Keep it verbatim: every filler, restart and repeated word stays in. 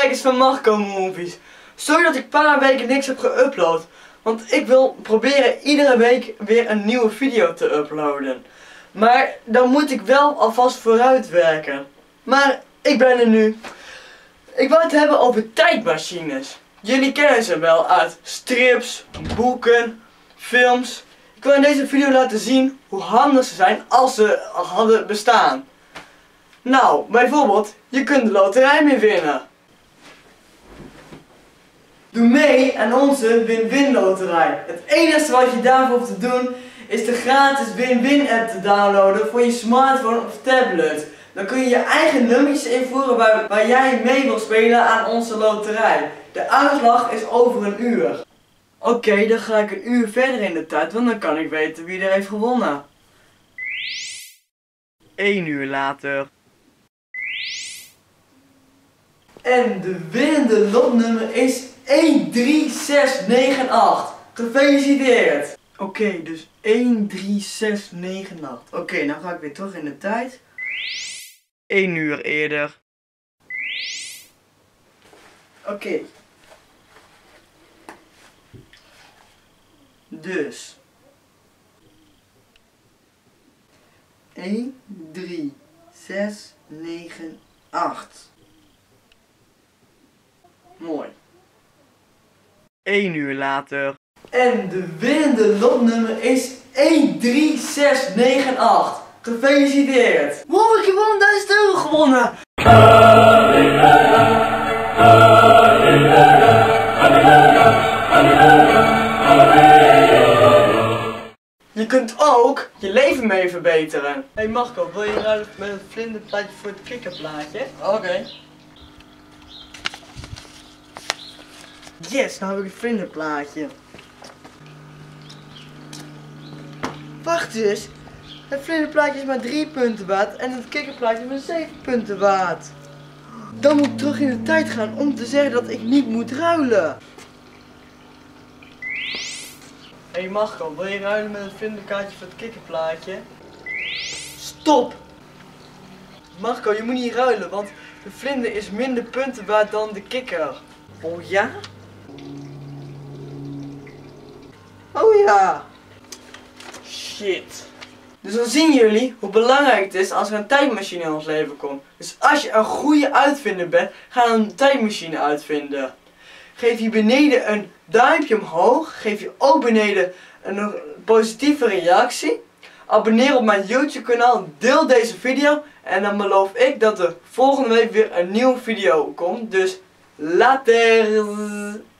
kijkers van Marco Movies. Sorry dat ik een paar weken niks heb geüpload. Want ik wil proberen iedere week weer een nieuwe video te uploaden. Maar dan moet ik wel alvast vooruit werken. Maar ik ben er nu. Ik wil het hebben over tijdmachines. Jullie kennen ze wel uit strips, boeken, films. Ik wil in deze video laten zien hoe handig ze zijn als ze hadden bestaan. Nou, bijvoorbeeld, je kunt de loterij mee winnen. Doe mee aan onze Win-Win loterij. Het enige wat je daarvoor hoeft te doen is de gratis Win-Win app te downloaden voor je smartphone of tablet. Dan kun je je eigen nummertjes invoeren waar, waar jij mee wil spelen aan onze loterij. De uitslag is over een uur. Oké, okay, dan ga ik een uur verder in de tijd, want dan kan ik weten wie er heeft gewonnen. Eén uur later. En de winnende lotnummer is één drie zes negen acht. Gefeliciteerd! Oké, okay, dus één drie zes negen acht. Oké, okay, nou ga ik weer terug in de tijd. Eén uur eerder. Oké. Okay. Dus. één drie zes negen acht. Mooi. Eén uur later. En de winnende lotnummer is één drie zes negen acht. Gefeliciteerd! Wow, ik heb honderdduizend euro gewonnen! Je kunt ook je leven mee verbeteren. Hey Marco, wil je ruilen met een vlinderplaatje voor het kikkerplaatje? Oké. Okay. Yes, nou heb ik het vlinderplaatje. Wacht eens. Het vlinderplaatje is maar drie punten waard en het kikkerplaatje is maar zeven punten waard. Dan moet ik terug in de tijd gaan om te zeggen dat ik niet moet ruilen. Hey Marco, wil je ruilen met het vlinderkaartje voor het kikkerplaatje? Stop! Marco, je moet niet ruilen, want de vlinder is minder punten waard dan de kikker. Oh ja? Oh ja! Shit. Dus dan zien jullie hoe belangrijk het is als er een tijdmachine in ons leven komt. Dus als je een goede uitvinder bent, ga dan een tijdmachine uitvinden. Geef je beneden een duimpje omhoog. Geef je ook beneden een positieve reactie. Abonneer op mijn YouTube kanaal. Deel deze video. En dan beloof ik dat er volgende week weer een nieuwe video komt. Dus later.